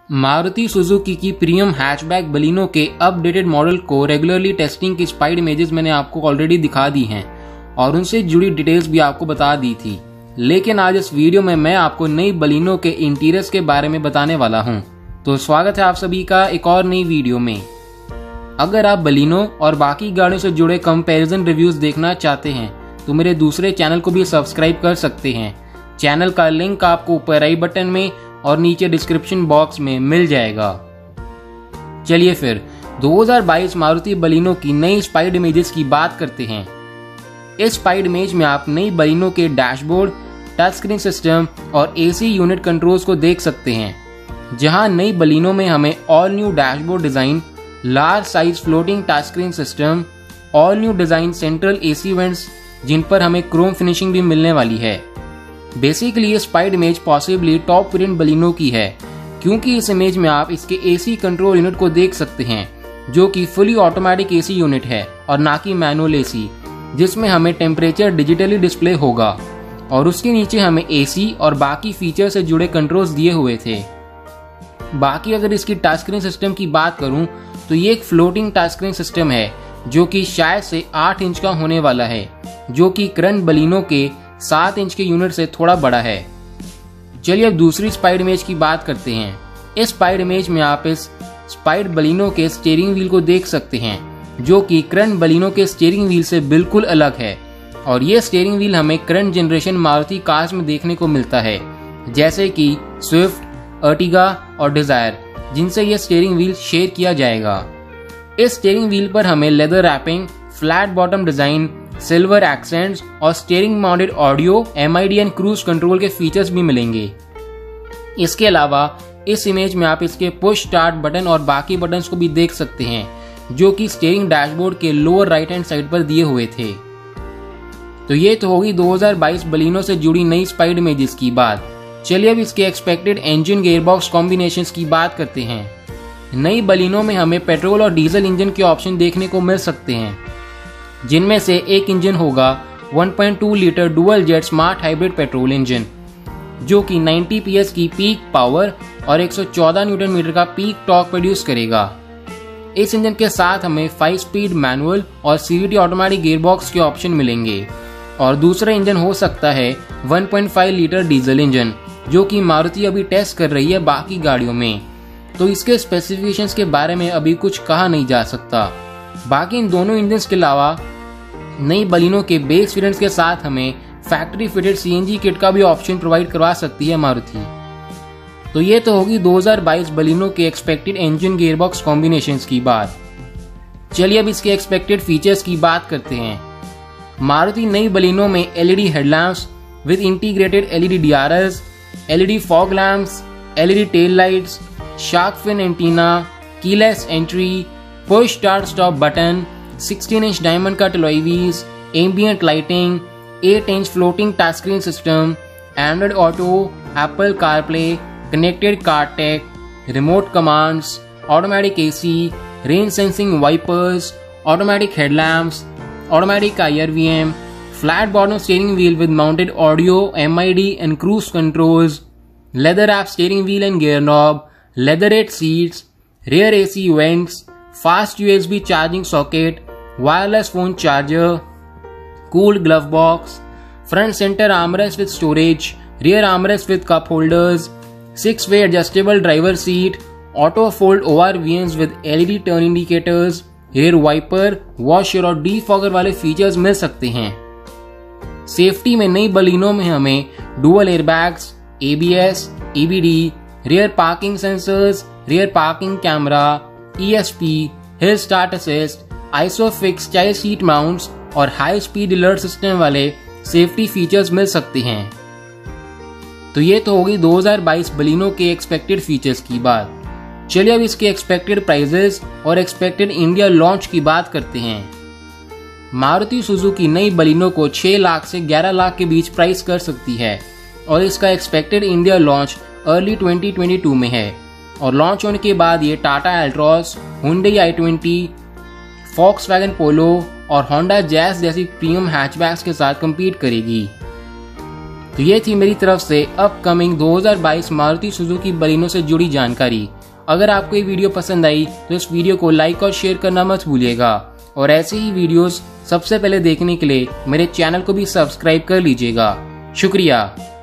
Maruti Suzuki की premium hatchback Baleno के updated model को रेगुलरली टेस्टिंग की स्पाइड इमेजेस मैंने आपको ऑलरेडी दिखा दी हैं और उनसे जुड़ी डिटेल्स भी आपको बता दी थी। लेकिन आज इस वीडियो में मैं आपको नई बलिनो के इंटीरियर्स के बारे में बताने वाला हूं। तो स्वागत है आप सभी का एक और नई वीडियो में। अगर आप बलिनो और बाकी गाड़ियों से जुड़े कंपैरिजन रिव्यूज देखना चाहते हैं तो मेरे दूसरे चैनल को भी सब्सक्राइब कर सकते हैं। चैनल का लिंक आपको ऊपर आई बटन में और नीचे डिस्क्रिप्शन बॉक्स में मिल जाएगा। चलिए फिर 2022 मारुति बलिनो की नई स्पाइड इमेजेस की बात करते हैं। इस स्पाइड इमेज में आप नई बलिनो के डैशबोर्ड, टच स्क्रीन सिस्टम और एसी यूनिट कंट्रोल्स को देख सकते हैं। जहां नई बलिनो में हमें all new dashboard design, large size floating touch screen system, all new design central AC vents जिन पर हमें क्रोम फिनिशिंग भी मिलने वाली है। बेसिकली ये spied image possibly top variant Baleno की है, क्योंकि इस इमेज में आप इसके एसी कंट्रोल यूनिट को देख सकते हैं जो कि फुली ऑटोमेटिक एसी यूनिट है और ना कि मैनुअल एसी, जिसमें हमें टेम्परेचर डिजिटली डिस्प्ले होगा और उसके नीचे हमें एसी और बाकी फीचर से जुड़े कंट्रोल्स दिए हुए थे। बाकी अगर इसकी टच स्क्रीन सिस्टम की बात करूं तो ये एक फ्लोटिंग टच स्क्रीन सिस्टम है जो कि शायद से 8 इंच का होने वाला है, जो कि करंट बलिनो के 7 इंच के यूनिट से थोड़ा बड़ा है। चलिए अब दूसरी स्पाइड इमेज की बात करते हैं। इस स्पाइड इमेज में आप इस स्पाइड बलिनो के स्टीयरिंग व्हील को देख सकते हैं जो कि करंट बलिनो के स्टीयरिंग व्हील से बिल्कुल अलग है और ये स्टीयरिंग व्हील हमें करंट जनरेशन मारुति कार्स में देखने को मिलता है, जैसे कि स्विफ्ट, अर्टिगा और डिजायर, जिनसे ये स्टीयरिंग व्हील शेयर किया जाएगा। इस स्टीयरिंग व्हील पर हमें leather wrapping, flat bottom design, silver accents और steering mounted audio, MID and cruise control के फीचर्स भी मिलेंगे। इसके अलावा इस इमेज में आप इसके पुश स्टार्ट बटन और बाकी बटन्स को भी देख सकते हैं जो कि स्टीयरिंग डैशबोर्ड के लोअर राइट हैंड साइड पर दिए हुए थे। तो ये तो होगी 2022 बलिनो से जुड़ी नई स्पाइड इमेजेस की बात। चलिए अब इसके एक्सपेक्टेड इंजन गियरबॉक्स कॉम्बिनेशंस की बात करते हैं। नई बलिनो में हमें पेट्रोल और डीजल इंजन के ऑप्शन देखने को मिल सकते हैं, जिनमें से एक इंजन होगा 1.2 litre dual jet smart hybrid petrol engine जो कि 90 PS की पीक पावर और 114 न्यूटन मीटर का पीक टॉर्क प्रोड्यूस करेगा। इस इंजन के साथ हमें 5 स्पीड मैनुअल और CVT ऑटोमेटिक गियरबॉक्स के ऑप्शन मिलेंगे और दूसरा इंजन हो सकता है 1.5 लीटर डीजल इंजन जो कि मारुति अभी टेस्ट कर रही है बाकी गाड़ियों में। तो इसके स्पेसिफिकेशंस के बारे में अभी कुछ कहा नहीं जा सकता। बाकी इन दोनों इंजन्स के अलावा नई बलिनो के बेस वेरिएंट्स के साथ हमें फैक्ट्री फिटेड CNG किट का भी ऑप्शन प्रोवाइड करवा सकती है मारुति। तो ये तो होगी 2022 बलिनो के एक्सपेक्टेड इंजन गियरबॉक्स कॉम्बिनेशंस की बात। चलिए अब इसके एक्सपेक्टेड फीचर्स की बात करते हैं। मारुति नई बलिनो में LED headlamps with integrated LED DRS, LED fog lamps, LED tail lights, shark fin antenna, keyless entry, push start stop button, 16 inch diamond cut alloy wheels, ambient lighting, 8 inch floating touch screen system, Android Auto, Apple CarPlay, connected car tech, remote commands, automatic AC, rain sensing wipers, automatic headlamps, automatic IRVM, flat bottom steering wheel with mounted audio, MID and cruise controls, leather wrapped steering wheel and gear knob, leatherette seats, rear AC vents, fast USB charging socket, wireless phone charger, cooled glove box, front center armrest with storage, rear armrest with cup holders, 6-way adjustable driver seat, auto fold ORVMs with LED turn indicators, air wiper, washer और defogger वाले features मिल सकते हैं। Safety में नई Baleno में हमें dual airbags, ABS, EBD, rear parking sensors, rear parking camera, ESP, hill start assist, isofix child seat mounts और हाई स्पीड अलर्ट सिस्टम वाले सेफ्टी फीचर्स मिल सकते हैं। तो ये तो होगी 2022 बलिनो के एक्सपेक्टेड फीचर्स की बात। चलिए अब इसके एक्सपेक्टेड प्राइजेस और एक्सपेक्टेड इंडिया लॉन्च की बात करते हैं। मारुति सुजुकी नई बलिनो को 6 लाख से 11 लाख के बीच प्राइस कर सकती है और इसका एक्सपेक्टेड इंडिया लॉन्च अर्ली 2022 में है और लॉन्च होने के बाद ये Tata Altroz, Hyundai i20, Volkswagen Polo और होंडा जैज जैसी प्रीमियम हैचबैक्स के साथ कम्पीट करेगी। तो ये थी मेरी तरफ से अपकमिंग 2022 मारुति सुजुकी बलिनो से जुड़ी जानकारी। अगर आपको ये वीडियो पसंद आई तो इस वीडियो को लाइक और शेयर करना मत भूलिएगा और ऐसे ही वीडियोस सबसे पहले देखने के लिए मेरे चैनल को भी सब्सक्राइब कर लीजिएगा। शुक्रिया।